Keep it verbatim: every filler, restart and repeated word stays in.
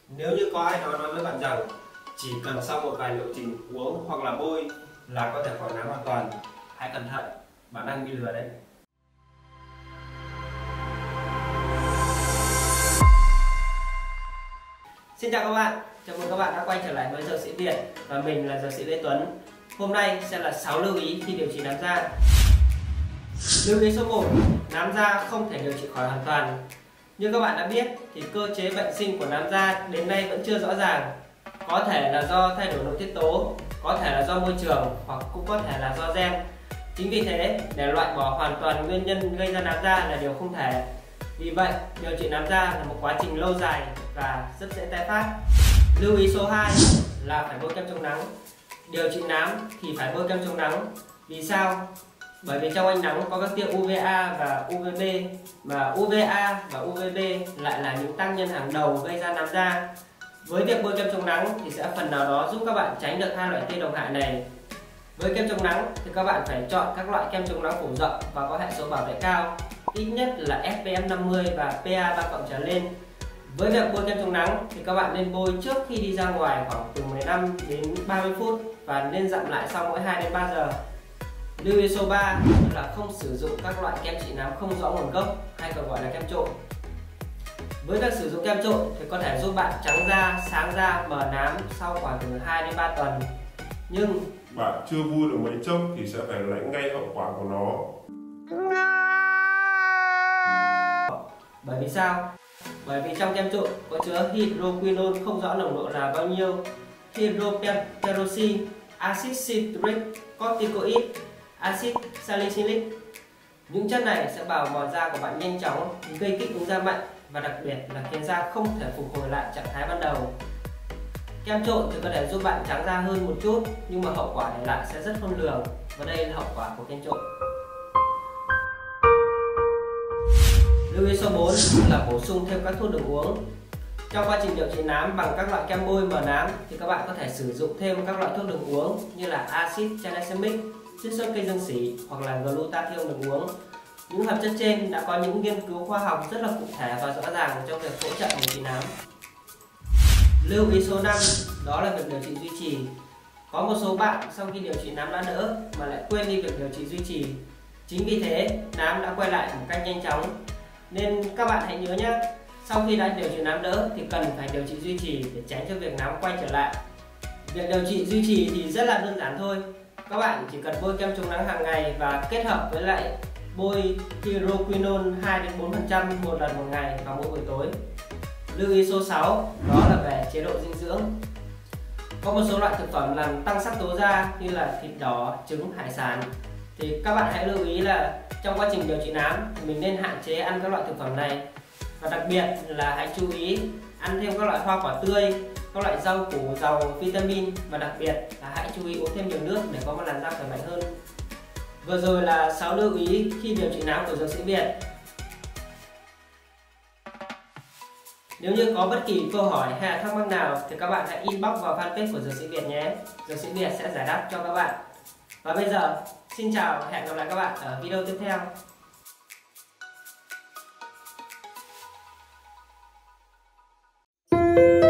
Nếu như có ai đó nói với bạn rằng chỉ cần sau một vài liệu trình uống hoặc là bôi là có thể khỏi nám hoàn toàn, hãy cẩn thận, bạn đang bị lừa đấy. Xin chào các bạn, chào mừng các bạn đã quay trở lại với Dược sĩ Việt và mình là Dược sĩ Lê Tuấn. Hôm nay sẽ là sáu lưu ý khi điều trị nám da. Lưu ý số một, nám da không thể điều trị khỏi hoàn toàn. Như các bạn đã biết thì cơ chế bệnh sinh của nám da đến nay vẫn chưa rõ ràng. Có thể là do thay đổi nội tiết tố, có thể là do môi trường hoặc cũng có thể là do gen. Chính vì thế, để loại bỏ hoàn toàn nguyên nhân gây ra nám da là điều không thể. Vì vậy, điều trị nám da là một quá trình lâu dài và rất dễ tái phát. Lưu ý số hai là phải bôi kem chống nắng. Điều trị nám thì phải bôi kem chống nắng. Vì sao? Bởi vì trong ánh nắng có các tia u vê a và u vê bê, mà u vê a và u vê bê lại là những tác nhân hàng đầu gây ra nám da. Với việc bôi kem chống nắng thì sẽ phần nào đó giúp các bạn tránh được hai loại tia độc hại này. Với kem chống nắng thì các bạn phải chọn các loại kem chống nắng phổ rộng và có hệ số bảo vệ cao, ít nhất là ép pê ép năm mươi và pê a ba cộng trở lên. Với việc bôi kem chống nắng thì các bạn nên bôi trước khi đi ra ngoài khoảng từ mười lăm đến ba mươi phút và nên dặm lại sau mỗi hai đến ba giờ. Lưu ý số ba là không sử dụng các loại kem trị nám không rõ nguồn gốc hay còn gọi là kem trộn. Với việc sử dụng kem trộn thì có thể giúp bạn trắng da, sáng da, mờ nám sau khoảng từ hai đến ba tuần. Nhưng bạn chưa vui được mấy chốc thì sẽ phải lãnh ngay hậu quả của nó. Bởi vì sao? Bởi vì trong kem trộn có chứa hydroquinone không rõ nồng độ là bao nhiêu, hydroperoxy, axit citric, corticoid, axit salicylic. Những chất này sẽ bào mòn da của bạn nhanh chóng, gây kích ứng da mạnh và đặc biệt là khiến da không thể phục hồi lại trạng thái ban đầu. Kem trộn thì có thể giúp bạn trắng da hơn một chút, nhưng mà hậu quả để lại sẽ rất khôn lường, và đây là hậu quả của kem trộn. Lưu ý số bốn là bổ sung thêm các thuốc đường uống. Trong quá trình điều trị nám bằng các loại kem bôi mờ nám thì các bạn có thể sử dụng thêm các loại thuốc đường uống như là axit tranexamic, chiết xuất cây dương sỉ hoặc là glutathione đường uống. Những hợp chất trên đã có những nghiên cứu khoa học rất là cụ thể và rõ ràng trong việc hỗ trợ điều trị nám. Lưu ý số năm đó là việc điều trị duy trì. Có một số bạn sau khi điều trị nám đã đỡ mà lại quên đi việc điều trị duy trì. Chính vì thế nám đã quay lại một cách nhanh chóng. Nên các bạn hãy nhớ nhé, sau khi đã điều trị nám đỡ thì cần phải điều trị duy trì để tránh cho việc nám quay trở lại. Việc điều trị duy trì thì rất là đơn giản thôi. Các bạn chỉ cần bôi kem chống nắng hàng ngày và kết hợp với lại bôi hydroquinone hai đến bốn phần trăm một lần một ngày vào mỗi buổi tối. Lưu ý số sáu đó là về chế độ dinh dưỡng. Có một số loại thực phẩm làm tăng sắc tố da như là thịt đỏ, trứng, hải sản. Thì các bạn hãy lưu ý là trong quá trình điều trị nám thì mình nên hạn chế ăn các loại thực phẩm này. Và đặc biệt là hãy chú ý ăn thêm các loại hoa quả tươi, các loại rau củ giàu vitamin, và đặc biệt là hãy chú ý uống thêm nhiều nước để có một làn da khỏe mạnh hơn. Vừa rồi là sáu lưu ý khi điều trị nám của Dược sĩ Việt. Nếu như có bất kỳ câu hỏi hay là thắc mắc nào thì các bạn hãy inbox vào fanpage của Dược sĩ Việt nhé. Dược sĩ Việt sẽ giải đáp cho các bạn. Và bây giờ, xin chào và hẹn gặp lại các bạn ở video tiếp theo.